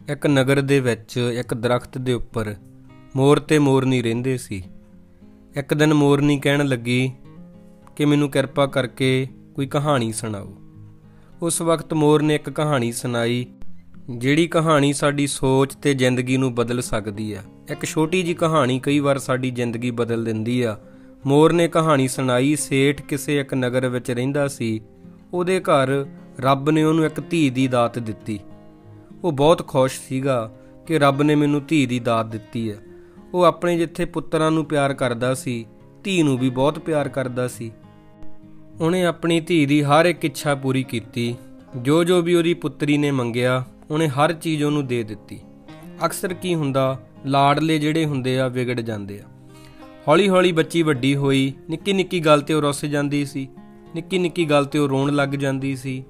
ਇੱਕ ਨਗਰ ਦੇ ਵਿੱਚ ਇੱਕ ਦਰਖਤ ਦੇ ਉੱਪਰ ਮੋਰ ਤੇ ਮੋਰਨੀ ਰਹਿੰਦੇ ਸੀ। ਇੱਕ ਦਿਨ ਮੋਰਨੀ ਕਹਿਣ ਲੱਗੀ ਕਿ ਮੈਨੂੰ ਕਿਰਪਾ ਕਰਕੇ ਕੋਈ ਕਹਾਣੀ ਸੁਣਾਓ। ਉਸ ਵਕਤ ਮੋਰ ਨੇ ਇੱਕ ਕਹਾਣੀ ਸੁਣਾਈ, ਜਿਹੜੀ ਕਹਾਣੀ ਸਾਡੀ ਸੋਚ ਤੇ ਜ਼ਿੰਦਗੀ ਨੂੰ ਬਦਲ ਸਕਦੀ ਆ। ਇੱਕ ਛੋਟੀ ਜੀ ਕਹਾਣੀ ਕਈ ਵਾਰ ਸਾਡੀ ਜ਼ਿੰਦਗੀ ਬਦਲ ਦਿੰਦੀ ਆ। ਮੋਰ ਨੇ ਕਹਾਣੀ ਸੁਣਾਈ, ਸੇਠ ਕਿਸੇ ਇੱਕ ਨਗਰ ਵਿੱਚ ਰਹਿੰਦਾ ਸੀ। ਉਹਦੇ ਘਰ ਰੱਬ ਨੇ ਉਹਨੂੰ ਇੱਕ ਧੀ ਦੀ ਦਾਤ ਦਿੱਤੀ। ਉਹ ਬਹੁਤ ਖੁਸ਼ ਸੀਗਾ ਕਿ ਰੱਬ ਨੇ ਮੈਨੂੰ ਧੀ ਦੀ ਦਾਤ ਦਿੱਤੀ ਹੈ। ਉਹ ਆਪਣੇ ਜਿੱਥੇ ਪੁੱਤਰਾਂ ਨੂੰ ਪਿਆਰ ਕਰਦਾ ਸੀ, ਧੀ ਨੂੰ ਵੀ ਬਹੁਤ ਪਿਆਰ ਕਰਦਾ ਸੀ। ਉਹਨੇ ਆਪਣੀ ਧੀ ਦੀ ਹਰ ਇੱਕ ਇੱਛਾ ਪੂਰੀ ਕੀਤੀ। ਜੋ ਵੀ ਉਹਦੀ ਪੁੱਤਰੀ ਨੇ ਮੰਗਿਆ, ਉਹਨੇ ਹਰ ਚੀਜ਼ ਉਹਨੂੰ ਦੇ ਦਿੱਤੀ। ਅਕਸਰ ਕੀ ਹੁੰਦਾ, ਲਾਡਲੇ ਜਿਹੜੇ ਹੁੰਦੇ ਆ ਵਿਗੜ ਜਾਂਦੇ ਆ। ਹੌਲੀ ਹੌਲੀ ਬੱਚੀ ਵੱਡੀ ਹੋਈ। ਨਿੱਕੀ ਨਿੱਕੀ ਗੱਲ ਤੇ ਉਹ ਰੁੱਸ ਜਾਂਦੀ ਸੀ, ਨਿੱਕੀ ਨਿੱਕੀ ਗੱਲ ਤੇ ਉਹ ਰੋਣ ਲੱਗ ਜਾਂਦੀ ਸੀ।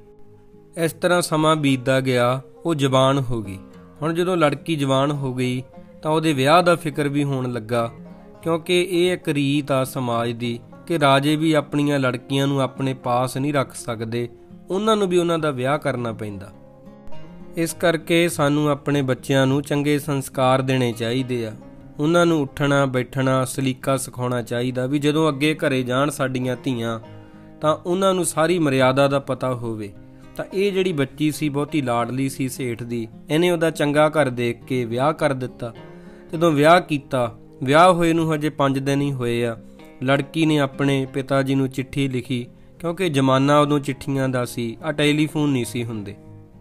ਇਸ ਤਰ੍ਹਾਂ ਸਮਾਂ ਬੀਤਦਾ ਗਿਆ। ਉਹ ਜਵਾਨ ਹੋ ਗਈ। ਹੁਣ ਜਦੋਂ ਲੜਕੀ ਜਵਾਨ ਹੋ ਗਈ ਤਾਂ ਉਹਦੇ ਵਿਆਹ ਦਾ ਫਿਕਰ ਵੀ ਹੋਣ ਲੱਗਾ, ਕਿਉਂਕਿ ਇਹ ਇੱਕ ਰੀਤ ਆ ਸਮਾਜ ਦੀ ਕਿ ਰਾਜੇ ਵੀ ਆਪਣੀਆਂ ਲੜਕੀਆਂ ਨੂੰ ਆਪਣੇ ਪਾਸ ਨਹੀਂ ਰੱਖ ਸਕਦੇ, ਉਹਨਾਂ ਨੂੰ ਵੀ ਉਹਨਾਂ ਦਾ ਵਿਆਹ ਕਰਨਾ ਪੈਂਦਾ। ਇਸ ਕਰਕੇ ਸਾਨੂੰ ਆਪਣੇ ਬੱਚਿਆਂ ਨੂੰ ਚੰਗੇ ਸੰਸਕਾਰ ਦੇਣੇ ਚਾਹੀਦੇ ਆ। ਉਹਨਾਂ ਨੂੰ ਉੱਠਣਾ ਬੈਠਣਾ ਸਲੀਕਾ ਸਿਖਾਉਣਾ ਚਾਹੀਦਾ ਵੀ ਜਦੋਂ ਅੱਗੇ ਘਰੇ ਜਾਣ ਸਾਡੀਆਂ ਧੀਆਂ ਤਾਂ ਉਹਨਾਂ ਨੂੰ ਸਾਰੀ ਮਰਿਆਦਾ ਦਾ ਪਤਾ ਹੋਵੇ। ਤਾਂ ਇਹ ਜਿਹੜੀ ਬੱਚੀ ਸੀ ਬਹੁਤੀ ਲਾਡਲੀ ਸੀ ਸੇਠ ਦੀ। ਇਹਨੇ ਉਹਦਾ ਚੰਗਾ ਘਰ ਦੇਖ ਕੇ ਵਿਆਹ ਕਰ ਦਿੱਤਾ। ਜਦੋਂ ਵਿਆਹ ਕੀਤਾ, ਵਿਆਹ ਹੋਏ ਨੂੰ ਹਜੇ 5 ਦਿਨ ਹੀ ਹੋਏ ਆ, ਲੜਕੀ ਨੇ ਆਪਣੇ ਪਿਤਾ ਜੀ ਨੂੰ ਚਿੱਠੀ ਲਿਖੀ, ਕਿਉਂਕਿ ਜ਼ਮਾਨਾ ਉਦੋਂ ਚਿੱਠੀਆਂ ਦਾ ਸੀ, ਆ ਟੈਲੀਫੋਨ ਨਹੀਂ ਸੀ ਹੁੰਦੇ।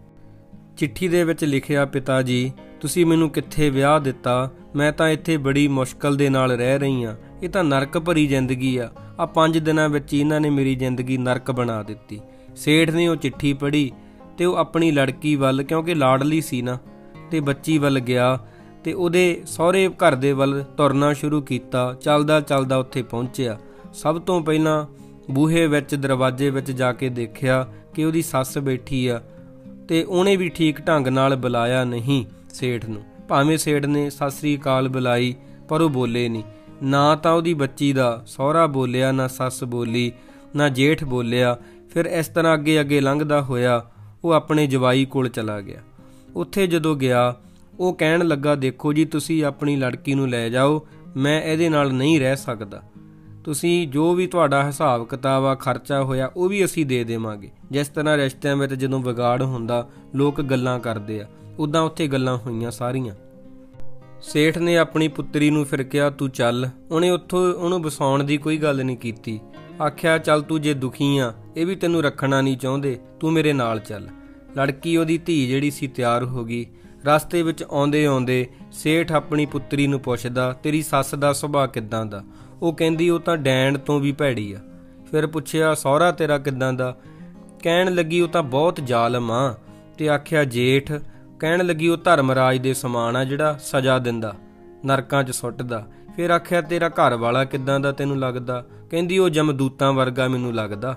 ਚਿੱਠੀ ਦੇ ਵਿੱਚ ਲਿਖਿਆ, ਪਿਤਾ ਜੀ ਤੁਸੀਂ ਮੈਨੂੰ ਕਿੱਥੇ ਵਿਆਹ ਦਿੱਤਾ, ਮੈਂ ਤਾਂ ਇੱਥੇ ਬੜੀ ਮੁਸ਼ਕਲ ਦੇ ਨਾਲ ਰਹਿ ਰਹੀ ਹਾਂ। ਇਹ ਤਾਂ ਨਰਕ ਭਰੀ ਜ਼ਿੰਦਗੀ ਆ। 5 ਦਿਨਾਂ ਵਿੱਚ ਇਹਨਾਂ ਨੇ ਮੇਰੀ ਜ਼ਿੰਦਗੀ ਨਰਕ ਬਣਾ ਦਿੱਤੀ। ਸੇਠ ਨੇ ਉਹ ਚਿੱਠੀ ਪੜ੍ਹੀ ਤੇ ਉਹ ਆਪਣੀ ਲੜਕੀ ਵੱਲ, ਕਿਉਂਕਿ ਲਾਡਲੀ ਸੀ ਨਾ, ਤੇ ਬੱਚੀ ਵੱਲ ਗਿਆ ਤੇ ਉਹਦੇ ਸਹੁਰੇ ਘਰ ਦੇ ਵੱਲ ਤੁਰਨਾ ਸ਼ੁਰੂ ਕੀਤਾ। ਚੱਲਦਾ ਚੱਲਦਾ ਉੱਥੇ ਪਹੁੰਚਿਆ। ਸਭ ਤੋਂ ਪਹਿਲਾਂ ਬੂਹੇ ਵਿੱਚ ਦਰਵਾਜ਼ੇ ਵਿੱਚ ਜਾ ਕੇ ਦੇਖਿਆ ਕਿ ਉਹਦੀ ਸੱਸ ਬੈਠੀ ਆ, ਤੇ ਉਹਨੇ ਵੀ ਠੀਕ ਢੰਗ ਨਾਲ ਬੁਲਾਇਆ ਨਹੀਂ ਸੇਠ ਨੂੰ। ਭਾਵੇਂ ਸੇਠ ਨੇ ਸਤਿ ਸ੍ਰੀ ਅਕਾਲ ਬੁਲਾਈ, ਪਰ ਉਹ ਬੋਲੇ ਨਹੀਂ। ਨਾ ਤਾਂ ਉਹਦੀ ਬੱਚੀ ਦਾ ਸਹੁਰਾ ਬੋਲਿਆ, ਨਾ ਸੱਸ ਬੋਲੀ, ਨਾ ਜੇਠ ਬੋਲਿਆ। ਫਿਰ ਇਸ ਤਰ੍ਹਾਂ ਅੱਗੇ ਅੱਗੇ ਲੰਘਦਾ ਹੋਇਆ ਉਹ ਆਪਣੇ ਜਵਾਈ ਕੋਲ ਚਲਾ ਗਿਆ। ਉੱਥੇ ਜਦੋਂ ਗਿਆ, ਉਹ ਕਹਿਣ ਲੱਗਾ, ਦੇਖੋ ਜੀ ਤੁਸੀਂ ਆਪਣੀ ਲੜਕੀ ਨੂੰ ਲੈ ਜਾਓ, ਮੈਂ ਇਹਦੇ ਨਾਲ ਨਹੀਂ ਰਹਿ ਸਕਦਾ। ਤੁਸੀਂ ਜੋ ਵੀ ਤੁਹਾਡਾ ਹਿਸਾਬ ਕਿਤਾਬ ਆ, ਖਰਚਾ ਹੋਇਆ, ਉਹ ਵੀ ਅਸੀਂ ਦੇ ਦੇਵਾਂਗੇ। ਜਿਸ ਤਰ੍ਹਾਂ ਰਿਸ਼ਤਿਆਂ ਵਿੱਚ ਜਦੋਂ ਵਿਗਾੜ ਹੁੰਦਾ ਲੋਕ ਗੱਲਾਂ ਕਰਦੇ ਆ, ਉੱਦਾਂ ਉੱਥੇ ਗੱਲਾਂ ਹੋਈਆਂ ਸਾਰੀਆਂ। ਸੇਠ ਨੇ ਆਪਣੀ ਪੁੱਤਰੀ ਨੂੰ ਫਿਰ ਕਿਹਾ, ਤੂੰ ਚੱਲ। ਉਹਨੇ ਉੱਥੋਂ ਉਹਨੂੰ ਵਸਾਉਣ ਦੀ ਕੋਈ ਗੱਲ ਨਹੀਂ ਕੀਤੀ। ਆਖਿਆ, ਚੱਲ ਤੂੰ ਜੇ ਦੁਖੀ ਆ, ਇਹ ਵੀ ਤੈਨੂੰ ਰੱਖਣਾ ਨਹੀਂ ਚਾਹੁੰਦੇ, ਤੂੰ ਮੇਰੇ ਨਾਲ ਚੱਲ। ਲੜਕੀ ਉਹਦੀ ਧੀ ਜਿਹੜੀ ਸੀ ਤਿਆਰ ਹੋ ਗਈ। ਰਸਤੇ ਵਿੱਚ ਆਉਂਦੇ ਆਉਂਦੇ ਸੇਠ ਆਪਣੀ ਪੁੱਤਰੀ ਨੂੰ ਪੁੱਛਦਾ, ਤੇਰੀ ਸੱਸ ਦਾ ਸੁਭਾਅ ਕਿੱਦਾਂ ਦਾ? ਉਹ ਕਹਿੰਦੀ, ਉਹ ਤਾਂ ਡੈਣ ਤੋਂ ਵੀ ਭੈੜੀ ਆ। ਫਿਰ ਪੁੱਛਿਆ, ਸਹੁਰਾ ਤੇਰਾ ਕਿੱਦਾਂ ਦਾ? ਕਹਿਣ ਲੱਗੀ, ਉਹ ਤਾਂ ਬਹੁਤ ਜ਼ਾਲਮ ਆ। ਤੇ ਆਖਿਆ, ਜੇਠ? ਕਹਿਣ ਲੱਗੀ, ਉਹ ਧਰਮਰਾਜ ਦੇ ਸਮਾਨ ਆ, ਜਿਹੜਾ ਸਜ਼ਾ ਦਿੰਦਾ, ਨਰਕਾਂ 'ਚ ਸੁੱਟਦਾ। ਫਿਰ ਆਖਿਆ, ਤੇਰਾ ਘਰ ਵਾਲਾ ਕਿੱਦਾਂ ਦਾ ਤੈਨੂੰ ਲੱਗਦਾ? ਕਹਿੰਦੀ, ਉਹ ਜਮਦੂਤਾਂ ਵਰਗਾ ਮੈਨੂੰ ਲੱਗਦਾ।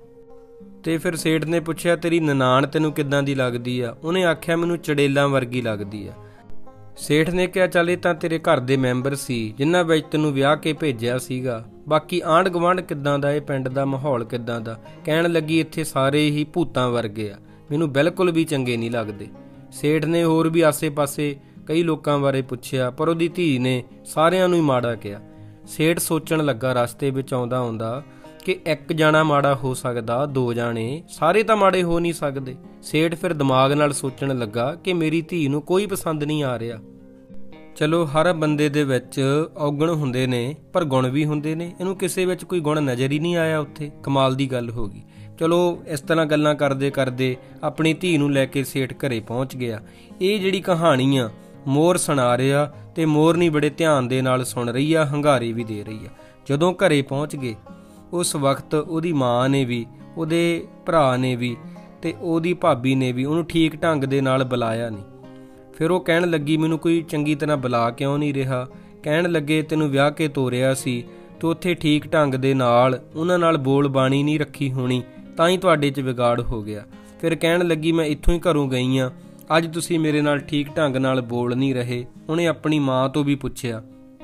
ਤੇ ਫਿਰ ਸੇਠ ਨੇ ਪੁੱਛਿਆ, ਤੇਰੀ ਨਨਾਣ ਤੈਨੂੰ ਕਿੱਦਾਂ ਦੀ ਲੱਗਦੀ ਆ? ਉਹਨੇ ਆਖਿਆ, ਮੈਨੂੰ ਚੜੇਲਾਂ ਵਰਗੀ ਲੱਗਦੀ ਆ। ਸੇਠ ਨੇ ਕਿਹਾ, ਚੱਲ ਇਹ ਤਾਂ ਤੇਰੇ ਘਰ ਦੇ ਮੈਂਬਰ ਸੀ ਜਿਨ੍ਹਾਂ ਵਿੱਚ ਤੈਨੂੰ ਵਿਆਹ ਕੇ ਭੇਜਿਆ ਸੀਗਾ, ਬਾਕੀ ਆਂਢ ਗੁਆਂਢ ਕਿੱਦਾਂ ਦਾ, ਇਹ ਪਿੰਡ ਦਾ ਮਾਹੌਲ ਕਿੱਦਾਂ ਦਾ? ਕਹਿਣ ਲੱਗੀ, ਇੱਥੇ ਸਾਰੇ ਹੀ ਭੂਤਾਂ ਵਰਗੇ ਆ, ਮੈਨੂੰ ਬਿਲਕੁਲ ਵੀ ਚੰਗੇ ਨਹੀਂ ਲੱਗਦੇ। ਸੇਠ ਨੇ ਹੋਰ ਵੀ ਆਸੇ-ਪਾਸੇ ਕਈ ਲੋਕਾਂ ਬਾਰੇ ਪੁੱਛਿਆ, ਪਰ ਉਹਦੀ ਧੀ ਨੇ ਸਾਰਿਆਂ ਨੂੰ ਹੀ ਮਾੜਾ ਕਿਹਾ। ਸੇਠ ਸੋਚਣ ਲੱਗਾ ਰਸਤੇ ਵਿੱਚ ਆਉਂਦਾ ਆਉਂਦਾ ਕਿ ਇੱਕ ਜਾਣਾ ਮਾੜਾ ਹੋ ਸਕਦਾ, 2 ਜਾਣੇ, ਸਾਰੇ ਤਾਂ ਮਾੜੇ ਹੋ ਨਹੀਂ ਸਕਦੇ। ਸੇਠ ਫਿਰ ਦਿਮਾਗ ਨਾਲ ਸੋਚਣ ਲੱਗਾ ਕਿ ਮੇਰੀ ਧੀ ਨੂੰ ਕੋਈ ਪਸੰਦ ਨਹੀਂ ਆ ਰਿਹਾ। ਚਲੋ, ਹਰ ਬੰਦੇ ਦੇ ਵਿੱਚ ਔਗਣ ਹੁੰਦੇ ਨੇ, ਪਰ ਗੁਣ ਵੀ ਹੁੰਦੇ ਨੇ। ਇਹਨੂੰ ਕਿਸੇ ਵਿੱਚ ਕੋਈ ਗੁਣ ਨਜ਼ਰ ਹੀ ਨਹੀਂ ਆਇਆ। ਉੱਥੇ ਕਮਾਲ ਦੀ ਗੱਲ ਹੋ ਗਈ। ਚਲੋ, ਇਸ ਤਰ੍ਹਾਂ ਗੱਲਾਂ ਕਰਦੇ ਕਰਦੇ ਆਪਣੀ ਧੀ ਨੂੰ ਲੈ ਕੇ ਸੇਠ ਘਰੇ ਪਹੁੰਚ ਗਿਆ। ਇਹ ਜਿਹੜੀ ਕਹਾਣੀ ਆ ਮੋਰ ਸੁਣਾ ਰਿਹਾ ਤੇ ਮੋਰਨੀ ਬੜੇ ਧਿਆਨ ਦੇ ਨਾਲ ਸੁਣ ਰਹੀ ਆ, ਹੰਗਾਰੇ ਵੀ ਦੇ ਰਹੀ ਆ। ਜਦੋਂ ਘਰੇ ਪਹੁੰਚ ਗਏ, ਉਸ ਵਕਤ ਉਹਦੀ ਮਾਂ ਨੇ ਵੀ, ਉਹਦੇ ਭਰਾ ਨੇ ਵੀ ਤੇ ਉਹਦੀ ਭਾਬੀ ਨੇ ਵੀ ਉਹਨੂੰ ਠੀਕ ਢੰਗ ਦੇ ਨਾਲ ਬੁਲਾਇਆ ਨਹੀਂ। ਫਿਰ ਉਹ ਕਹਿਣ ਲੱਗੀ, ਮੈਨੂੰ ਕੋਈ ਚੰਗੀ ਤਰ੍ਹਾਂ ਬੁਲਾ ਕਿਉਂ ਨਹੀਂ ਰਿਹਾ? ਕਹਿਣ ਲੱਗੇ, ਤੈਨੂੰ ਵਿਆਹ ਕੇ ਤੋਰਿਆ ਸੀ ਤੇ ਉੱਥੇ ਠੀਕ ਢੰਗ ਦੇ ਨਾਲ ਉਹਨਾਂ ਨਾਲ ਬੋਲ ਬਾਣੀ ਨਹੀਂ ਰੱਖੀ ਹੋਣੀ, ਤਾਂ ਹੀ ਤੁਹਾਡੇ 'ਚ ਵਿਗਾੜ ਹੋ ਗਿਆ। ਫਿਰ ਕਹਿਣ ਲੱਗੀ, ਮੈਂ ਇੱਥੋਂ ਹੀ ਘਰੋਂ ਗਈ ਹਾਂ, ਅੱਜ ਤੁਸੀਂ ਮੇਰੇ ਨਾਲ ਠੀਕ ਢੰਗ ਨਾਲ ਬੋਲ ਨਹੀਂ ਰਹੇ। ਉਹਨੇ ਆਪਣੀ ਮਾਂ ਤੋਂ ਵੀ ਪੁੱਛਿਆ।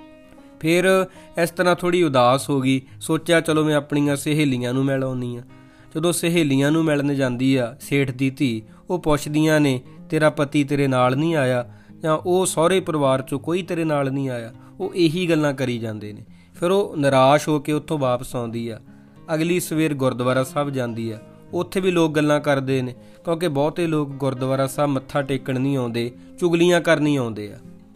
ਫਿਰ ਇਸ ਤਰ੍ਹਾਂ ਥੋੜ੍ਹੀ ਉਦਾਸ ਹੋ ਗਈ। ਸੋਚਿਆ, ਚਲੋ ਮੈਂ ਆਪਣੀਆਂ ਸਹੇਲੀਆਂ ਨੂੰ ਮਿਲ ਆਉਂਦੀ ਹਾਂ। ਜਦੋਂ ਸਹੇਲੀਆਂ ਨੂੰ ਮਿਲਣ ਜਾਂਦੀ ਆ ਸੇਠ ਦੀ ਧੀ, ਉਹ ਪੁੱਛਦੀਆਂ ਨੇ, ਤੇਰਾ ਪਤੀ ਤੇਰੇ ਨਾਲ ਨਹੀਂ ਆਇਆ ਜਾਂ ਉਹ ਸਹੁਰੇ ਪਰਿਵਾਰ 'ਚੋਂ ਕੋਈ ਤੇਰੇ ਨਾਲ ਨਹੀਂ ਆਇਆ। ਉਹ ਇਹੀ ਗੱਲਾਂ ਕਰੀ ਜਾਂਦੇ ਨੇ। ਫਿਰ ਉਹ ਨਿਰਾਸ਼ ਹੋ ਕੇ ਉੱਥੋਂ ਵਾਪਸ ਆਉਂਦੀ ਆ। ਅਗਲੀ ਸਵੇਰ ਗੁਰਦੁਆਰਾ ਸਾਹਿਬ ਜਾਂਦੀ ਆ। ਉੱਥੇ ਵੀ ਲੋਕ ਗੱਲਾਂ ਕਰਦੇ ਨੇ, ਕਿਉਂਕਿ ਬਹੁਤੇ ਲੋਕ ਗੁਰਦੁਆਰਾ ਸਾਹਿਬ ਮੱਥਾ ਟੇਕਣ ਨਹੀਂ ਆਉਂਦੇ, ਚੁਗਲੀਆਂ ਕਰਨੀ ਆਉਂਦੇ ਆ।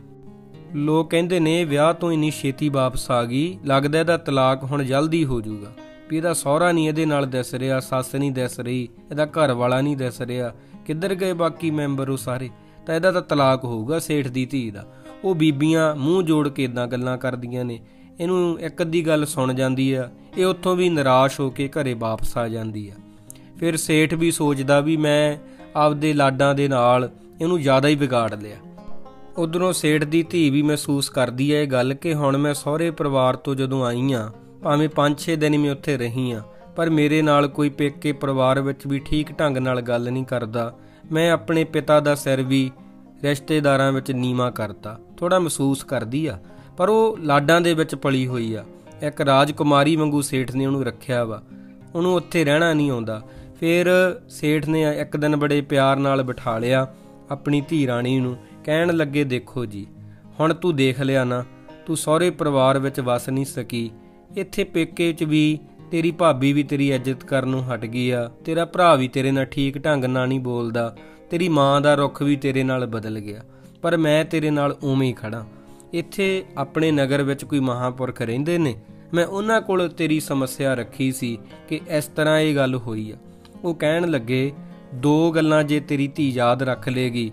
ਲੋਕ ਕਹਿੰਦੇ ਨੇ ਵਿਆਹ ਤੋਂ ਇੰਨੀ ਛੇਤੀ ਵਾਪਸ ਆ ਗਈ, ਲੱਗਦਾ ਇਹਦਾ ਤਲਾਕ ਹੁਣ ਜਲਦੀ ਹੋ ਜਾਊਗਾ। ਵੀ ਇਹਦਾ ਸਹੁਰਾ ਨਹੀਂ ਇਹਦੇ ਨਾਲ ਦਿਸ ਰਿਹਾ, ਸੱਸ ਨਹੀਂ ਦਿਸ ਰਹੀ, ਇਹਦਾ ਘਰ ਵਾਲਾ ਨਹੀਂ ਦਿਸ ਰਿਹਾ, ਕਿੱਧਰ ਗਏ ਬਾਕੀ ਮੈਂਬਰ ਉਹ ਸਾਰੇ, ਤਾਂ ਇਹਦਾ ਤਾਂ ਤਲਾਕ ਹੋਊਗਾ ਸੇਠ ਦੀ ਧੀ ਦਾ। ਉਹ ਬੀਬੀਆਂ ਮੂੰਹ ਜੋੜ ਕੇ ਇੱਦਾਂ ਗੱਲਾਂ ਕਰਦੀਆਂ ਨੇ। ਇਹਨੂੰ ਇੱਕ ਅੱਧੀ ਗੱਲ ਸੁਣ ਜਾਂਦੀ ਆ, ਇਹ ਉੱਥੋਂ ਵੀ ਨਿਰਾਸ਼ ਹੋ ਕੇ ਘਰੇ ਵਾਪਸ ਆ ਜਾਂਦੀ ਆ। ਫਿਰ ਸੇਠ ਵੀ ਸੋਚਦਾ ਵੀ ਮੈਂ ਆਪਦੇ ਲਾਡਾਂ ਦੇ ਨਾਲ ਇਹਨੂੰ ਜ਼ਿਆਦਾ ਹੀ ਵਿਗਾੜ ਲਿਆ। ਉਧਰੋਂ ਸੇਠ ਦੀ ਧੀ ਵੀ ਮਹਿਸੂਸ ਕਰਦੀ ਹੈ ਇਹ ਗੱਲ ਕਿ ਹੁਣ ਮੈਂ ਸਹੁਰੇ ਪਰਿਵਾਰ ਤੋਂ ਜਦੋਂ ਆਈ ਹਾਂ, ਭਾਵੇਂ 5-6 ਦਿਨ ਮੈਂ ਉੱਥੇ ਰਹੀ ਹਾਂ, ਪਰ ਮੇਰੇ ਨਾਲ ਕੋਈ ਪੇਕੇ ਪਰਿਵਾਰ ਵਿੱਚ ਵੀ ਠੀਕ ਢੰਗ ਨਾਲ ਗੱਲ ਨਹੀਂ ਕਰਦਾ। ਮੈਂ ਆਪਣੇ ਪਿਤਾ ਦਾ ਸਿਰ ਵੀ ਰਿਸ਼ਤੇਦਾਰਾਂ ਵਿੱਚ ਨੀਵਾਂ ਕਰਤਾ। ਥੋੜਾ ਮਹਿਸੂਸ ਕਰਦੀ ਆ, ਪਰ ਉਹ ਲਾਡਾਂ ਦੇ ਵਿੱਚ ਪਲੀ ਹੋਈ ਆ। ਇੱਕ ਰਾਜਕੁਮਾਰੀ ਵਾਂਗੂ ਸੇਠ ਨੇ ਉਹਨੂੰ ਰੱਖਿਆ ਵਾ, ਉਹਨੂੰ ਉੱਥੇ ਰਹਿਣਾ ਨਹੀਂ ਆਉਂਦਾ। ਫਿਰ ਸੇਠ ਨੇ ਇੱਕ ਦਿਨ ਬੜੇ ਪਿਆਰ ਨਾਲ ਬਿਠਾ ਲਿਆ ਆਪਣੀ ਧੀ ਰਾਣੀ ਨੂੰ। ਕਹਿਣ ਲੱਗੇ, ਦੇਖੋ ਜੀ, ਹੁਣ ਤੂੰ ਦੇਖ ਲਿਆ ਨਾ, ਤੂੰ ਸਹੁਰੇ ਪਰਿਵਾਰ ਵਿੱਚ ਵਸ ਨਹੀਂ ਸਕੀ, ਇੱਥੇ ਪੇਕੇ 'ਚ ਵੀ ਤੇਰੀ ਭਾਬੀ ਵੀ ਤੇਰੀ ਇੱਜ਼ਤ ਕਰਨ ਨੂੰ ਹਟ ਗਈ ਆ, ਤੇਰਾ ਭਰਾ ਵੀ ਤੇਰੇ ਨਾਲ ਠੀਕ ਢੰਗ ਨਾਲ ਨਹੀਂ ਬੋਲਦਾ, ਤੇਰੀ ਮਾਂ ਦਾ ਰੁੱਖ ਵੀ ਤੇਰੇ ਨਾਲ ਬਦਲ ਗਿਆ, ਪਰ ਮੈਂ ਤੇਰੇ ਨਾਲ ਉਵੇਂ ਹੀ ਖੜਾ। ਇੱਥੇ ਆਪਣੇ ਨਗਰ ਵਿੱਚ ਕੋਈ ਮਹਾਂਪੁਰਖ ਰਹਿੰਦੇ ਨੇ, ਮੈਂ ਉਹਨਾਂ ਕੋਲ ਤੇਰੀ ਸਮੱਸਿਆ ਰੱਖੀ ਸੀ ਕਿ ਇਸ ਤਰ੍ਹਾਂ ਇਹ ਗੱਲ ਹੋਈ ਆ। ਉਹ ਕਹਿਣ ਲੱਗੇ, 2 ਗੱਲਾਂ ਜੇ ਤੇਰੀ ਧੀ ਯਾਦ ਰੱਖ ਲੇਗੀ,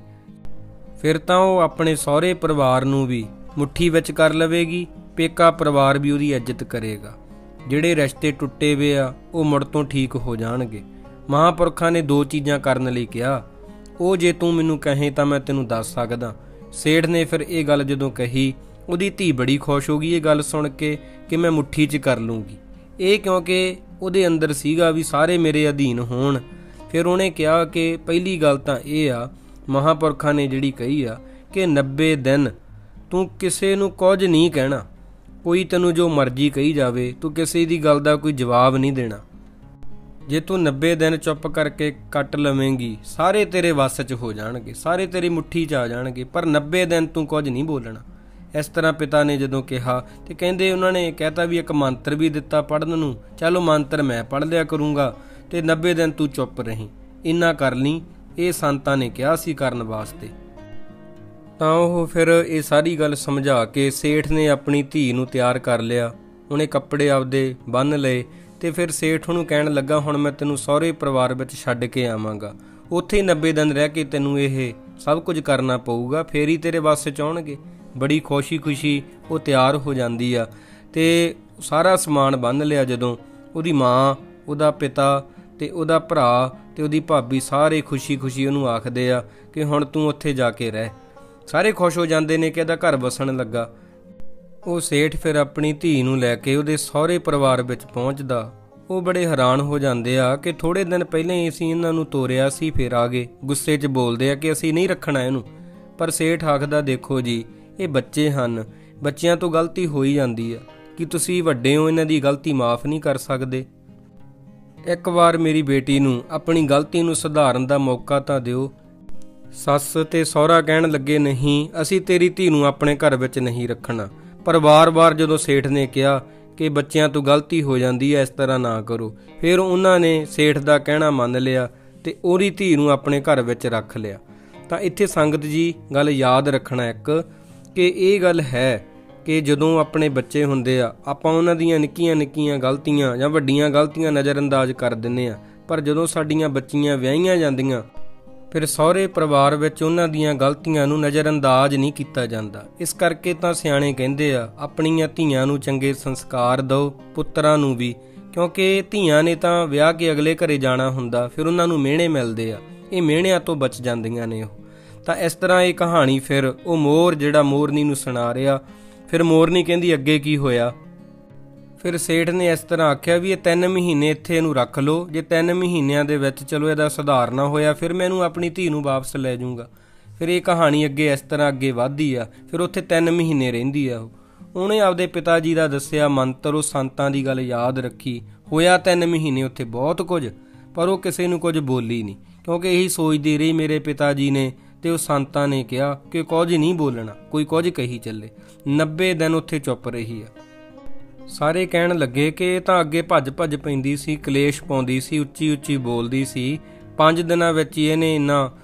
ਫਿਰ ਤਾਂ ਉਹ ਆਪਣੇ ਸਹੁਰੇ ਪਰਿਵਾਰ ਨੂੰ ਵੀ ਮੁੱਠੀ ਵਿੱਚ ਕਰ ਲਵੇਗੀ, ਪੇਕਾ ਪਰਿਵਾਰ ਵੀ ਉਹਦੀ ਇੱਜ਼ਤ ਕਰੇਗਾ। ਜਿਹੜੇ ਰਿਸ਼ਤੇ ਟੁੱਟੇ ਵੇ ਆ ਉਹ ਮੁੜ ਤੋਂ ਠੀਕ ਹੋ ਜਾਣਗੇ। ਮਹਾਂਪੁਰਖਾਂ ਨੇ 2 ਚੀਜ਼ਾਂ ਕਰਨ ਲਈ ਕਿਹਾ, ਉਹ ਜੇ ਤੂੰ ਮੈਨੂੰ ਕਹੇ ਤਾਂ ਮੈਂ ਤੈਨੂੰ ਦੱਸ ਸਕਦਾ। ਸੇਠ ਨੇ ਫਿਰ ਇਹ ਗੱਲ ਜਦੋਂ ਕਹੀ, ਉਹਦੀ ਧੀ ਬੜੀ ਖੁਸ਼ ਹੋ ਗਈ ਇਹ ਗੱਲ ਸੁਣ ਕੇ ਕਿ ਮੈਂ ਮੁੱਠੀ 'ਚ ਕਰ ਲੂੰਗੀ। ਇਹ ਕਿਉਂਕਿ ਉਹਦੇ ਅੰਦਰ ਸੀਗਾ ਵੀ ਸਾਰੇ ਮੇਰੇ ਅਧੀਨ ਹੋਣ। ਫਿਰ ਉਹਨੇ ਕਿਹਾ ਕਿ ਪਹਿਲੀ ਗੱਲ ਤਾਂ ਇਹ ਆ, ਮਹਾਂਪੁਰਖਾਂ ਨੇ ਜਿਹੜੀ ਕਹੀ ਆ ਕਿ 90 ਦਿਨ ਤੂੰ ਕਿਸੇ ਨੂੰ ਕੁਝ ਨਹੀਂ ਕਹਿਣਾ, ਕੋਈ ਤੈਨੂੰ ਜੋ ਮਰਜ਼ੀ ਕਹੀ ਜਾਵੇ, ਤੂੰ ਕਿਸੇ ਦੀ ਗੱਲ ਦਾ ਕੋਈ ਜਵਾਬ ਨਹੀਂ ਦੇਣਾ। ਜੇ ਤੂੰ 90 ਦਿਨ ਚੁੱਪ ਕਰਕੇ ਕੱਟ ਲਵੇਂਗੀ, ਸਾਰੇ ਤੇਰੇ ਵੱਸ 'ਚ ਹੋ ਜਾਣਗੇ, ਸਾਰੇ ਤੇਰੀ ਮੁੱਠੀ 'ਚ ਆ ਜਾਣਗੇ, ਪਰ 90 ਦਿਨ ਤੂੰ ਕੁਝ ਨਹੀਂ ਬੋਲਣਾ। ਇਸ ਤਰ੍ਹਾਂ ਪਿਤਾ ਨੇ ਜਦੋਂ ਕਿਹਾ ਤੇ ਕਹਿੰਦੇ ਉਹਨਾਂ ਨੇ ਕਹਿਤਾ ਵੀ ਇੱਕ ਮੰਤਰ ਵੀ ਦਿੱਤਾ ਪੜ੍ਹਨ ਨੂੰ, ਚਲੋ ਮੰਤਰ ਮੈਂ ਪੜ੍ਹ ਲਿਆ ਕਰੂੰਗਾ ਤੇ 90 ਦਿਨ ਤੂੰ ਚੁੱਪ ਰਹੀਂ, ਇੰਨਾ ਕਰ ਲਈ। ਇਹ ਸੰਤਾਂ ਨੇ ਕਿਹਾ ਸੀ ਕਰਨ ਵਾਸਤੇ। ਤਾਂ ਉਹ ਫਿਰ ਇਹ ਸਾਰੀ ਗੱਲ ਸਮਝਾ ਕੇ ਸੇਠ ਨੇ ਆਪਣੀ ਧੀ ਨੂੰ ਤਿਆਰ ਕਰ ਲਿਆ। ਉਹਨੇ ਕੱਪੜੇ ਆਪਦੇ ਬੰਨ੍ਹ ਲਏ ਤੇ ਫਿਰ ਸੇਠ ਉਹਨੂੰ ਕਹਿਣ ਲੱਗਾ, ਹੁਣ ਮੈਂ ਤੈਨੂੰ ਸਹੁਰੇ ਪਰਿਵਾਰ ਵਿੱਚ ਛੱਡ ਕੇ ਆਵਾਂਗਾ, ਉੱਥੇ 90 ਦਿਨ ਰਹਿ ਕੇ ਤੈਨੂੰ ਇਹ ਸਭ ਕੁਝ ਕਰਨਾ ਪਊਗਾ, ਫੇਰ ਹੀ ਤੇਰੇ ਵੱਸ 'ਚ ਆਉਣਗੇ। ਬੜੀ ਖੁਸ਼ੀ ਉਹ ਤਿਆਰ ਹੋ ਜਾਂਦੀ ਆ ਤੇ ਸਾਰਾ ਸਮਾਨ ਬੰਨ੍ਹ ਲਿਆ। ਜਦੋਂ ਉਹਦੀ ਮਾਂ, ਉਹਦਾ ਪਿਤਾ ਤੇ ਉਹਦਾ ਭਰਾ ਤੇ ਉਹਦੀ ਭਾਬੀ ਸਾਰੇ ਖੁਸ਼ੀ ਉਹਨੂੰ ਆਖਦੇ ਆ ਕਿ ਹੁਣ ਤੂੰ ਉੱਥੇ ਜਾ ਕੇ ਰਹਿ। ਸਾਰੇ ਖੁਸ਼ ਹੋ ਜਾਂਦੇ ਨੇ ਕਿ ਇਹਦਾ ਘਰ ਵਸਣ ਲੱਗਾ। ਉਹ ਸੇਠ ਫਿਰ ਆਪਣੀ ਧੀ ਨੂੰ ਲੈ ਕੇ ਉਹਦੇ ਸਹੁਰੇ ਪਰਿਵਾਰ ਵਿੱਚ ਪਹੁੰਚਦਾ। ਉਹ ਬੜੇ ਹੈਰਾਨ ਹੋ ਜਾਂਦੇ ਆ ਕਿ ਥੋੜੇ ਦਿਨ ਪਹਿਲਾਂ ਹੀ ਅਸੀਂ ਇਹਨਾਂ ਨੂੰ ਤੋਰਿਆ ਸੀ, ਫਿਰ ਆ ਗਏ। ਗੁੱਸੇ 'ਚ ਬੋਲਦੇ ਆ ਕਿ ਅਸੀਂ ਨਹੀਂ ਰੱਖਣਾ ਇਹਨੂੰ। ਪਰ ਸੇਠ ਆਖਦਾ, ਦੇਖੋ ਜੀ, ਇਹ ਬੱਚੇ ਹਨ, ਬੱਚਿਆਂ ਤੋਂ ਗਲਤੀ ਹੋ ਹੀ ਜਾਂਦੀ ਆ, ਕਿ ਤੁਸੀਂ ਵੱਡੇ ਹੋ, ਇਹਨਾਂ ਦੀ ਗਲਤੀ ਮਾਫ ਨਹੀਂ ਕਰ ਸਕਦੇ। ਇੱਕ ਵਾਰ ਮੇਰੀ ਬੇਟੀ ਨੂੰ ਆਪਣੀ ਗਲਤੀ ਨੂੰ ਸੁਧਾਰਨ ਦਾ ਮੌਕਾ ਤਾਂ ਦਿਓ। ਸੱਸ ਤੇ ਸਹੁਰਾ ਕਹਿਣ ਲੱਗੇ, ਨਹੀਂ, ਅਸੀਂ ਤੇਰੀ ਧੀ ਨੂੰ ਆਪਣੇ ਘਰ ਵਿੱਚ ਨਹੀਂ ਰੱਖਣਾ। ਪਰ ਵਾਰ-ਵਾਰ ਜਦੋਂ ਸੇਠ ਨੇ ਕਿਹਾ ਕਿ ਬੱਚਿਆਂ ਤੋਂ ਗਲਤੀ ਹੋ ਜਾਂਦੀ ਹੈ, ਇਸ ਤਰ੍ਹਾਂ ਨਾ ਕਰੋ, ਫਿਰ ਉਹਨਾਂ ਨੇ ਸੇਠ ਦਾ ਕਹਿਣਾ ਮੰਨ ਲਿਆ ਤੇ ਉਹਦੀ ਧੀ ਨੂੰ ਆਪਣੇ ਘਰ ਵਿੱਚ ਰੱਖ ਲਿਆ। ਤਾਂ ਇੱਥੇ ਸੰਗਤ ਜੀ ਗੱਲ ਯਾਦ ਰੱਖਣਾ ਇੱਕ, ਕਿ ਇਹ ਗੱਲ ਹੈ ਕਿ ਜਦੋਂ ਆਪਣੇ ਬੱਚੇ ਹੁੰਦੇ ਆ, ਆਪਾਂ ਉਹਨਾਂ ਦੀਆਂ ਨਿੱਕੀਆਂ ਗਲਤੀਆਂ ਜਾਂ ਵੱਡੀਆਂ ਗਲਤੀਆਂ ਨਜ਼ਰਅੰਦਾਜ਼ ਕਰ ਦਿੰਦੇ ਆ, ਪਰ ਜਦੋਂ ਸਾਡੀਆਂ ਬੱਚੀਆਂ ਵਿਆਹੀਆਂ ਜਾਂਦੀਆਂ, ਫਿਰ ਸਹੁਰੇ ਪਰਿਵਾਰ ਵਿੱਚ ਉਹਨਾਂ ਦੀਆਂ ਗਲਤੀਆਂ ਨੂੰ ਨਜ਼ਰਅੰਦਾਜ਼ ਨਹੀਂ ਕੀਤਾ ਜਾਂਦਾ। ਇਸ ਕਰਕੇ ਤਾਂ ਸਿਆਣੇ ਕਹਿੰਦੇ ਆ, ਆਪਣੀਆਂ ਧੀਆਂ ਨੂੰ ਚੰਗੇ ਸੰਸਕਾਰ ਦਿਓ, ਪੁੱਤਰਾਂ ਨੂੰ ਵੀ, ਕਿਉਂਕਿ ਧੀਆਂ ਨੇ ਤਾਂ ਵਿਆਹ ਕੇ ਅਗਲੇ ਘਰੇ ਜਾਣਾ ਹੁੰਦਾ, ਫਿਰ ਉਹਨਾਂ ਨੂੰ ਮਿਹਣੇ ਮਿਲਦੇ ਆ, ਇਹ ਮਿਹਣਿਆਂ ਤੋਂ ਬਚ ਜਾਂਦੀਆਂ ਨੇ ਉਹ। ਤਾਂ ਇਸ ਤਰ੍ਹਾਂ ਇਹ ਕਹਾਣੀ ਫਿਰ ਉਹ ਮੋਰ ਜਿਹੜਾ ਮੋਰਨੀ ਨੂੰ ਸੁਣਾ ਰਿਹਾ। ਫਿਰ ਮੋਰਨੀ ਕਹਿੰਦੀ, ਅੱਗੇ ਕੀ ਹੋਇਆ? ਫਿਰ ਸੇਠ ਨੇ ਇਸ ਤਰ੍ਹਾਂ ਆਖਿਆ ਵੀ ਇਹ 3 ਮਹੀਨੇ ਇੱਥੇ ਇਹਨੂੰ ਰੱਖ ਲਓ, ਜੇ 3 ਮਹੀਨਿਆਂ ਦੇ ਵਿੱਚ ਚਲੋ ਇਹਦਾ ਸੁਧਾਰ ਨਾ ਹੋਇਆ, ਫਿਰ ਮੈਂ ਇਹਨੂੰ ਆਪਣੀ ਧੀ ਨੂੰ ਵਾਪਸ ਲੈ ਜਾਊਂਗਾ। ਫਿਰ ਇਹ ਕਹਾਣੀ ਅੱਗੇ ਇਸ ਤਰ੍ਹਾਂ ਅੱਗੇ ਵੱਧਦੀ ਆ। ਫਿਰ ਉੱਥੇ 3 ਮਹੀਨੇ ਰਹਿੰਦੀ ਆ। ਉਹਨੇ ਆਪਦੇ ਪਿਤਾ ਜੀ ਦਾ ਦੱਸਿਆ ਮੰਤਰ, ਉਹ ਸੰਤਾਂ ਦੀ ਗੱਲ ਯਾਦ ਰੱਖੀ। ਹੋਇਆ 3 ਮਹੀਨੇ ਉੱਥੇ ਬਹੁਤ ਕੁਝ, ਪਰ ਉਹ ਕਿਸੇ ਨੂੰ ਕੁਝ ਬੋਲੀ ਨਹੀਂ, ਕਿਉਂਕਿ ਇਹੀ ਸੋਚਦੀ ਰਹੀ ਮੇਰੇ ਪਿਤਾ ਜੀ ਨੇ ਤੇ ਉਹ ਸੰਤਾਂ ਨੇ ਕਿਹਾ ਕਿ ਕੁਝ ਨਹੀਂ ਬੋਲਣਾ, ਕੋਈ ਕੁਝ ਕਹੀ ਚੱਲੇ। 90 ਦਿਨ ਉੱਥੇ ਚੁੱਪ ਰਹੀ ਆ। ਸਾਰੇ ਕਹਿਣ ਲੱਗੇ ਕਿ ਇਹ ਤਾਂ ਅੱਗੇ ਭੱਜ ਭੱਜ ਪੈਂਦੀ ਸੀ, ਕਲੇਸ਼ ਪਾਉਂਦੀ ਸੀ, ਉੱਚੀ ਉੱਚੀ ਬੋਲਦੀ ਸੀ, 5 ਦਿਨਾਂ ਵਿੱਚ ਹੀ ਇਹਨੇ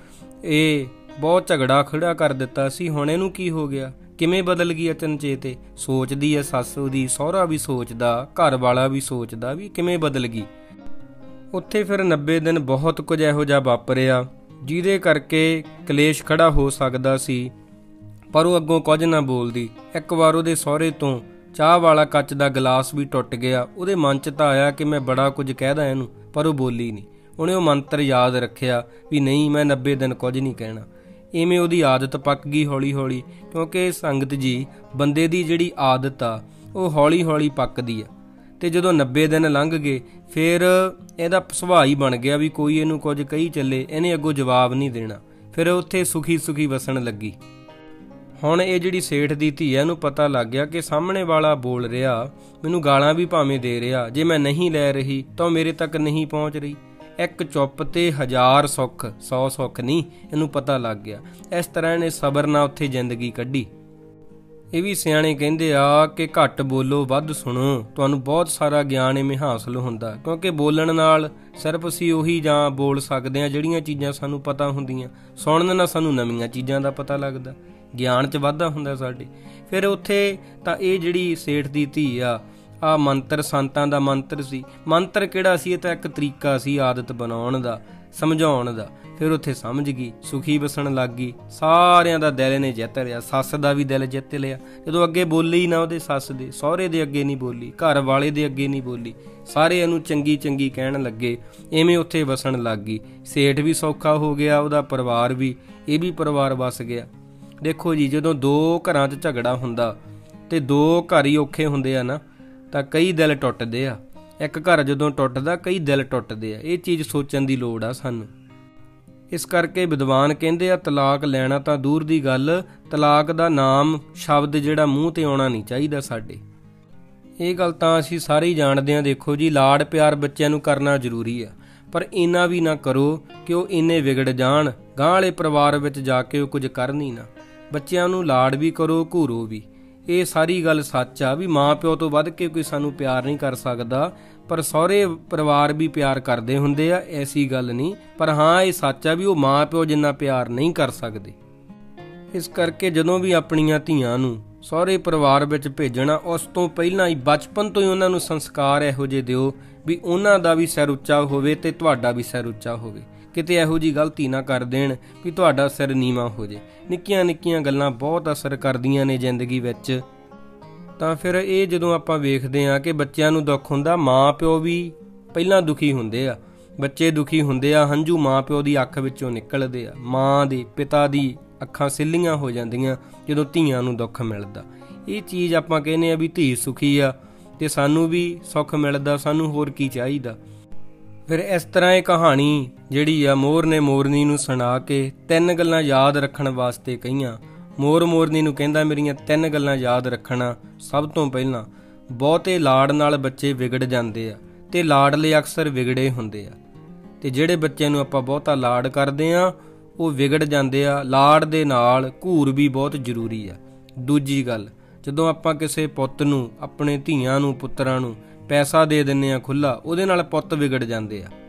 ਇਹ ਬਹੁਤ ਝਗੜਾ ਖੜਾ ਕਰ ਦਿੱਤਾ ਸੀ, ਹੁਣ ਇਹਨੂੰ ਕੀ ਹੋ ਗਿਆ, ਕਿਵੇਂ ਬਦਲ ਗਈ ਅਚਨਚੇਤੇ। ਸੋਚਦੀ ਹੈ ਸੱਸ ਉਹਦੀ, ਸਹੁਰਾ ਵੀ ਸੋਚਦਾ, ਘਰ ਵਾਲਾ ਵੀ ਸੋਚਦਾ ਵੀ ਕਿਵੇਂ ਬਦਲ ਗਈ। ਉੱਥੇ ਫਿਰ 90 ਦਿਨ ਬਹੁਤ ਕੁਝ ਇਹੋ ਜਿਹਾ ਵਾਪਰਿਆ ਜਿਹਦੇ ਕਰਕੇ ਕਲੇਸ਼ ਖੜਾ ਹੋ ਸਕਦਾ ਸੀ, ਪਰ ਉਹ ਅੱਗੋਂ ਕੁਝ ਨਾ ਬੋਲਦੀ। ਇੱਕ ਵਾਰ ਉਹਦੇ ਸਹੁਰੇ ਤੋਂ ਚਾਹ ਵਾਲਾ ਕੱਚ ਦਾ ਗਲਾਸ ਵੀ ਟੁੱਟ ਗਿਆ। ਉਹਦੇ ਮਨ 'ਚ ਤਾਂ ਆਇਆ ਕਿ ਮੈਂ ਬੜਾ ਕੁਝ ਕਹਿਦਾ ਇਹਨੂੰ, ਪਰ ਉਹ ਬੋਲੀ ਨਹੀਂ। ਉਹਨੇ ਉਹ ਮੰਤਰ ਯਾਦ ਰੱਖਿਆ ਵੀ ਨਹੀਂ, ਮੈਂ 90 ਦਿਨ ਕੁਝ ਨਹੀਂ ਕਹਿਣਾ। ਇਵੇਂ ਉਹਦੀ ਆਦਤ ਪੱਕ ਗਈ ਹੌਲੀ ਹੌਲੀ, ਕਿਉਂਕਿ ਸੰਗਤ ਜੀ ਬੰਦੇ ਦੀ ਜਿਹੜੀ ਆਦਤ ਆ ਉਹ ਹੌਲੀ ਹੌਲੀ ਪੱਕਦੀ ਆ। ਤੇ ਜਦੋਂ 90 ਦਿਨ ਲੰਘ ਗਏ ਫਿਰ ਇਹਦਾ ਸੁਭਾਅ ਹੀ ਬਣ ਗਿਆ ਵੀ ਕੋਈ ਇਹਨੂੰ ਕੁਝ ਕਹੀ ਚੱਲੇ, ਇਹਨੇ ਅੱਗੋਂ ਜਵਾਬ ਨਹੀਂ ਦੇਣਾ। ਫਿਰ ਉੱਥੇ ਸੁਖੀ ਸੁਖੀ ਵਸਣ ਲੱਗੀ। ਹੁਣ ਇਹ ਜਿਹੜੀ ਸੇਠ ਦੀ ਧੀ ਹੈ, ਇਹਨੂੰ ਪਤਾ ਲੱਗ ਗਿਆ ਕਿ ਸਾਹਮਣੇ ਵਾਲਾ ਬੋਲ ਰਿਹਾ, ਮੈਨੂੰ ਗਾਲਾਂ ਵੀ ਭਾਵੇਂ ਦੇ ਰਿਹਾ, ਜੇ ਮੈਂ ਨਹੀਂ ਲੈ ਰਹੀ ਤਾਂ ਉਹ ਮੇਰੇ ਤੱਕ ਨਹੀਂ ਪਹੁੰਚ ਰਹੀ। ਇੱਕ ਚੁੱਪ ਤੇ 1000 ਸੁੱਖ, 100 ਸੁੱਖ ਨਹੀਂ, ਇਹਨੂੰ ਪਤਾ ਲੱਗ ਗਿਆ। ਇਸ ਤਰ੍ਹਾਂ ਇਹਨੇ ਸਬਰ ਨਾਲ ਉੱਥੇ ਜ਼ਿੰਦਗੀ ਕੱਢੀ। ਇਹ ਵੀ ਸਿਆਣੇ ਕਹਿੰਦੇ ਆ ਕਿ ਘੱਟ ਬੋਲੋ ਵੱਧ ਸੁਣੋ, ਤੁਹਾਨੂੰ ਬਹੁਤ ਸਾਰਾ ਗਿਆਨ ਇਵੇਂ ਹਾਸਲ ਹੁੰਦਾ, ਕਿਉਂਕਿ ਬੋਲਣ ਨਾਲ ਸਿਰਫ ਅਸੀਂ ਉਹੀ ਜਾਂ ਬੋਲ ਸਕਦੇ ਹਾਂ ਜਿਹੜੀਆਂ ਚੀਜ਼ਾਂ ਸਾਨੂੰ ਪਤਾ ਹੁੰਦੀਆਂ। ਸੁਣਨ ਨਾਲ ਸਾਨੂੰ ਨਵੀਆਂ ਚੀਜ਼ਾਂ ਦਾ ਪਤਾ ਲੱਗਦਾ, ਗਿਆਨ 'ਚ ਵਾਧਾ ਹੁੰਦਾ ਸਾਡੇ। ਫਿਰ ਉੱਥੇ ਤਾਂ ਇਹ ਜਿਹੜੀ ਸੇਠ ਦੀ ਧੀ ਆ ਮੰਤਰ ਸੰਤਾਂ ਦਾ ਮੰਤਰ ਸੀ। ਮੰਤਰ ਕਿਹੜਾ ਸੀ, ਇਹ ਤਾਂ ਇੱਕ ਤਰੀਕਾ ਸੀ ਆਦਤ ਬਣਾਉਣ ਦਾ, ਸਮਝਾਉਣ ਦਾ। ਫਿਰ ਉੱਥੇ ਸਮਝ ਗਈ, ਸੁਖੀ ਵਸਣ ਲੱਗ ਗਈ। ਸਾਰਿਆਂ ਦਾ ਦਿਲ ਨੇ ਜਿੱਤ ਲਿਆ, ਸੱਸ ਦਾ ਵੀ ਦਿਲ ਜਿੱਤ ਲਿਆ। ਜਦੋਂ ਅੱਗੇ ਬੋਲੀ ਨਾ ਉਹਦੇ ਸੱਸ ਦੇ, ਸਹੁਰੇ ਦੇ ਅੱਗੇ ਨਹੀਂ ਬੋਲੀ, ਘਰ ਵਾਲੇ ਦੇ ਅੱਗੇ ਨਹੀਂ ਬੋਲੀ, ਸਾਰੇ ਇਹਨੂੰ ਚੰਗੀ ਚੰਗੀ ਕਹਿਣ ਲੱਗੇ। ਇਵੇਂ ਉੱਥੇ ਵਸਣ ਲੱਗ ਗਈ। ਸੇਠ ਵੀ ਸੌਖਾ ਹੋ ਗਿਆ, ਉਹਦਾ ਪਰਿਵਾਰ ਵੀ, ਇਹ ਵੀ ਪਰਿਵਾਰ ਵਸ ਗਿਆ। ਦੇਖੋ ਜੀ, ਜਦੋਂ 2 ਘਰਾਂ 'ਚ ਝਗੜਾ ਹੁੰਦਾ ਤੇ 2 ਘਰ ਹੀ ਔਖੇ ਹੁੰਦੇ ਆ ਨਾ, ਤਾਂ ਕਈ ਦਿਲ ਟੁੱਟਦੇ ਆ। ਇੱਕ ਘਰ ਜਦੋਂ ਟੁੱਟਦਾ ਕਈ ਦਿਲ ਟੁੱਟਦੇ ਆ। ਇਹ ਚੀਜ਼ ਸੋਚਣ ਦੀ ਲੋੜ ਆ ਸਾਨੂੰ। ਇਸ ਕਰਕੇ ਵਿਦਵਾਨ ਕਹਿੰਦੇ ਆ ਤਲਾਕ ਲੈਣਾ ਤਾਂ ਦੂਰ ਦੀ ਗੱਲ, ਤਲਾਕ ਦਾ ਨਾਮ ਸ਼ਬਦ ਜਿਹੜਾ ਮੂੰਹ ਤੇ ਆਉਣਾ ਨਹੀਂ ਚਾਹੀਦਾ ਸਾਡੇ। ਇਹ ਗੱਲ ਤਾਂ ਅਸੀਂ ਸਾਰੇ ਹੀ ਜਾਣਦੇ ਹਾਂ। ਦੇਖੋ ਜੀ, ਲਾਡ ਪਿਆਰ ਬੱਚਿਆਂ ਨੂੰ ਕਰਨਾ ਜ਼ਰੂਰੀ ਆ, ਪਰ ਇੰਨਾ ਵੀ ਨਾ ਕਰੋ ਕਿ ਉਹ ਇੰਨੇ ਵਿਗੜ ਜਾਣ, ਗਾਂਹ ਵਾਲੇ ਪਰਿਵਾਰ ਵਿੱਚ ਜਾ ਕੇ ਉਹ ਕੁਝ ਕਰਨ ਹੀ ਨਾ। ਬੱਚਿਆਂ ਨੂੰ ਲਾਡ ਵੀ ਕਰੋ, ਘੂਰੋ ਵੀ। ਇਹ ਸਾਰੀ ਗੱਲ ਸੱਚ ਆ ਵੀ ਮਾਂ ਪਿਓ ਤੋਂ ਵੱਧ ਕੇ ਕੋਈ ਸਾਨੂੰ ਪਿਆਰ ਨਹੀਂ ਕਰ ਸਕਦਾ, ਪਰ ਸਹੁਰੇ ਪਰਿਵਾਰ ਵੀ ਪਿਆਰ ਕਰਦੇ ਹੁੰਦੇ ਆ, ਐਸੀ ਗੱਲ ਨਹੀਂ। ਪਰ ਹਾਂ, ਇਹ ਸੱਚ ਆ ਵੀ ਉਹ ਮਾਂ ਪਿਓ ਜਿੰਨਾ ਪਿਆਰ ਨਹੀਂ ਕਰ ਸਕਦੇ। ਇਸ ਕਰਕੇ ਜਦੋਂ ਵੀ ਆਪਣੀਆਂ ਧੀਆਂ ਨੂੰ ਸਹੁਰੇ ਪਰਿਵਾਰ ਵਿੱਚ ਭੇਜਣਾ, ਉਸ ਤੋਂ ਪਹਿਲਾਂ ਹੀ ਬਚਪਨ ਤੋਂ ਹੀ ਉਹਨਾਂ ਨੂੰ ਸੰਸਕਾਰ ਇਹੋ ਜਿਹੇ ਦਿਓ ਵੀ ਉਹਨਾਂ ਦਾ ਵੀ ਸਿਰ ਉੱਚਾ ਹੋਵੇ ਤੇ ਤੁਹਾਡਾ ਵੀ ਸਿਰ ਉੱਚਾ ਹੋਵੇ। ਕਿਤੇ ਇਹੋ ਜਿਹੀ ਗਲਤੀ ਨਾ ਕਰ ਦੇਣ ਵੀ ਤੁਹਾਡਾ ਸਿਰ ਨੀਵਾਂ ਹੋ ਜੇ। ਨਿੱਕੀਆਂ ਨਿੱਕੀਆਂ ਗੱਲਾਂ ਬਹੁਤ ਅਸਰ ਕਰਦੀਆਂ ਨੇ ਜ਼ਿੰਦਗੀ ਵਿੱਚ। ਤਾਂ ਫਿਰ ਇਹ ਜਦੋਂ ਆਪਾਂ ਵੇਖਦੇ ਹਾਂ ਕਿ ਬੱਚਿਆਂ ਨੂੰ ਦੁੱਖ ਹੁੰਦਾ, ਮਾਂ ਪਿਓ ਵੀ ਪਹਿਲਾਂ ਦੁਖੀ ਹੁੰਦੇ ਆ, ਬੱਚੇ ਦੁਖੀ ਹੁੰਦੇ ਆ, ਹੰਝੂ ਮਾਂ ਪਿਓ ਦੀ ਅੱਖ ਵਿੱਚੋਂ ਨਿਕਲਦੇ ਆ, ਮਾਂ ਦੇ ਪਿਤਾ ਦੀ ਅੱਖਾਂ ਸਿੱਲੀਆਂ ਹੋ ਜਾਂਦੀਆਂ ਜਦੋਂ ਧੀਆਂ ਨੂੰ ਦੁੱਖ ਮਿਲਦਾ। ਇਹ ਚੀਜ਼ ਆਪਾਂ ਕਹਿੰਦੇ ਆ ਵੀ ਧੀ ਸੁਖੀ ਆ ਤੇ ਸਾਨੂੰ ਵੀ ਸੁੱਖ ਮਿਲਦਾ, ਸਾਨੂੰ ਹੋਰ ਕੀ ਚਾਹੀਦਾ। ਫਿਰ ਇਸ ਤਰ੍ਹਾਂ ਇਹ ਕਹਾਣੀ ਜਿਹੜੀ ਆ ਮੋਰ ਨੇ ਮੋਰਨੀ ਨੂੰ ਸੁਣਾ ਕੇ 3 ਗੱਲਾਂ ਯਾਦ ਰੱਖਣ ਵਾਸਤੇ ਕਹੀਆਂ। ਮੋਰ ਮੋਰਨੀ ਨੂੰ ਕਹਿੰਦਾ ਮੇਰੀਆਂ 3 ਗੱਲਾਂ ਯਾਦ ਰੱਖਣਾ। ਸਭ ਤੋਂ ਪਹਿਲਾਂ, ਬਹੁਤੇ ਲਾੜ ਨਾਲ ਬੱਚੇ ਵਿਗੜ ਜਾਂਦੇ ਆ ਤੇ ਲਾਡਲੇ ਅਕਸਰ ਵਿਗੜੇ ਹੁੰਦੇ ਆ, ਤੇ ਜਿਹੜੇ ਬੱਚੇ ਨੂੰ ਆਪਾਂ ਬਹੁਤਾ ਲਾਡ ਕਰਦੇ ਆ ਉਹ ਵਿਗੜ ਜਾਂਦੇ ਆ। ਲਾੜ ਦੇ ਨਾਲ ਘੂਰ ਵੀ ਬਹੁਤ ਜ਼ਰੂਰੀ ਆ। ਦੂਜੀ ਗੱਲ, ਜਦੋਂ ਆਪਾਂ ਕਿਸੇ ਪੁੱਤ ਨੂੰ, ਆਪਣੇ ਧੀਆਂ ਨੂੰ, ਪੁੱਤਰਾਂ ਨੂੰ ਪੈਸਾ ਦੇ ਦਿੰਦੇ ਆ ਖੁੱਲ੍ਹਾ, ਉਹਦੇ ਨਾਲ ਪੁੱਤ ਵਿਗੜ ਜਾਂਦੇ ਆ।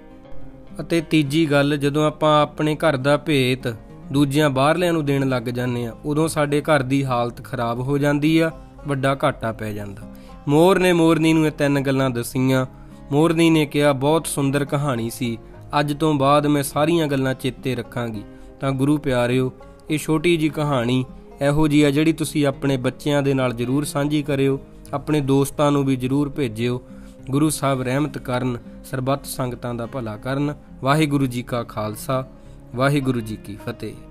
ਅਤੇ ਤੀਜੀ ਗੱਲ, ਜਦੋਂ ਆਪਾਂ ਆਪਣੇ ਘਰ ਦਾ ਭੇਤ ਦੂਜਿਆਂ ਬਾਹਰਲਿਆਂ ਨੂੰ ਦੇਣ ਲੱਗ ਜਾਂਦੇ ਆ, ਉਦੋਂ ਸਾਡੇ ਘਰ ਦੀ ਹਾਲਤ ਖਰਾਬ ਹੋ ਜਾਂਦੀ ਆ, ਵੱਡਾ ਘਾਟਾ ਪੈ ਜਾਂਦਾ। ਮੋਰ ਨੇ ਮੋਰਨੀ ਨੂੰ ਇਹ 3 ਗੱਲਾਂ ਦੱਸੀਆਂ। ਮੋਰਨੀ ਨੇ ਕਿਹਾ ਬਹੁਤ ਸੁੰਦਰ ਕਹਾਣੀ ਸੀ, ਅੱਜ ਤੋਂ ਬਾਅਦ ਮੈਂ ਸਾਰੀਆਂ ਗੱਲਾਂ ਚੇਤੇ ਰੱਖਾਂਗੀ। ਤਾਂ ਗੁਰੂ ਪਿਆਰਿਓ, ਇਹ ਛੋਟੀ ਜੀ ਕਹਾਣੀ ਇਹੋ ਜਿਹੀ ਆ ਜਿਹੜੀ ਤੁਸੀਂ ਆਪਣੇ ਬੱਚਿਆਂ ਦੇ ਨਾਲ ਜ਼ਰੂਰ ਸਾਂਝੀ ਕਰਿਓ, ਆਪਣੇ ਦੋਸਤਾਂ ਨੂੰ ਵੀ ਜ਼ਰੂਰ ਭੇਜਿਓ। ਗੁਰੂ ਸਾਹਿਬ ਰਹਿਮਤ ਕਰਨ, ਸਰਬੱਤ ਸੰਗਤਾਂ ਦਾ ਭਲਾ ਕਰਨ। ਵਾਹਿਗੁਰੂ ਜੀ ਕਾ ਖਾਲਸਾ, ਵਾਹਿਗੁਰੂ ਜੀ ਕੀ ਫਤਿਹ।